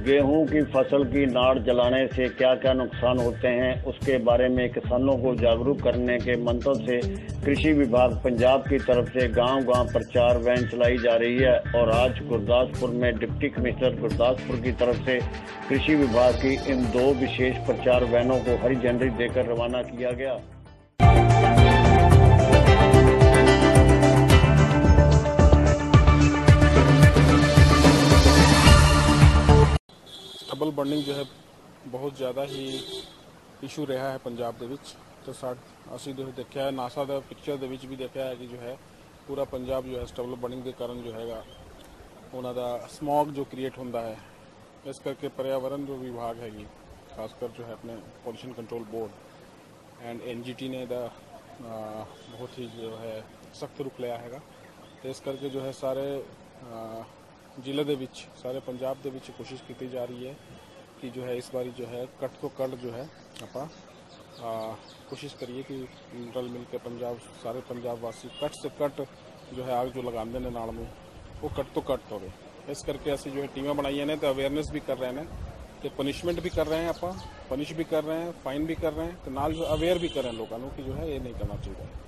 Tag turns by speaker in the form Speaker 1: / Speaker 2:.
Speaker 1: गेहूं की फसल की नाड़ जलाने से क्या क्या नुकसान होते हैं, उसके बारे में किसानों को जागरूक करने के मंतव्य से कृषि विभाग पंजाब की तरफ से गांव-गांव प्रचार वैन चलाई जा रही है। और आज गुरदासपुर में डिप्टी कमिश्नर गुरदासपुर की तरफ से कृषि विभाग की इन 2 विशेष प्रचार वैनों को हरी झंडी देकर रवाना किया गया।
Speaker 2: स्टबल बर्निंग जो है बहुत ज़्यादा ही इशू रहा है पंजाब ਦੇ ਵਿੱਚ ਤੇ ਅਸੀਂ ਜੋ ਦੇਖਿਆ ਹੈ ਨਾਸਾ ਦਾ ਪਿਕਚਰ ਦੇ ਵਿੱਚ ਵੀ ਦੇਖਿਆ ਹੈ ਕਿ ਜੋ ਹੈ ਪੂਰਾ ਪੰਜਾਬ ਜੋ ਹੈ ਸਟਬਲ ਬਰਨਿੰਗ ਦੇ ਕਾਰਨ ਜੋ ਹੈਗਾ ਉਹਨਾਂ ਦਾ ਸਮੌਗ ਜੋ ਕ੍ਰੀਏਟ ਹੁੰਦਾ ਹੈ। ਇਸ ਕਰਕੇ पर्यावरण जो विभाग हैगी खासकर जो है अपने pollution control board and NGT ने ਦਾ बहुत ही जो है सख्त रुख लिया हैगा ਤੇ ਇਸ ਕਰਕੇ जो है सारे ਜ਼ਿਲ੍ਹੇ ਦੇ ਵਿੱਚ ਸਾਰੇ ਪੰਜਾਬ ਦੇ ਵਿੱਚ ਕੋਸ਼ਿਸ਼ ਕੀਤੀ ਜਾ ਰਹੀ ਹੈ कि जो है इस बारी जो है कट तो कट जो है आप कोशिश करिए कि रल मिल के पंजाब सारे पंजाब वासी कट से कट जो है आग जो लगाते हैं नाल में वो कट तो कट हो। इस करके असं जो है टीमें बनाई ने तो अवेयरनेस भी कर रहे हैं तो पनिशमेंट भी कर रहे हैं, आप पनिश भी कर रहे हैं, फाइन भी कर रहे हैं तो नाल जो अवेयर भी कर रहे हैं लोगों को कि जो है ये नहीं करना चाहिए।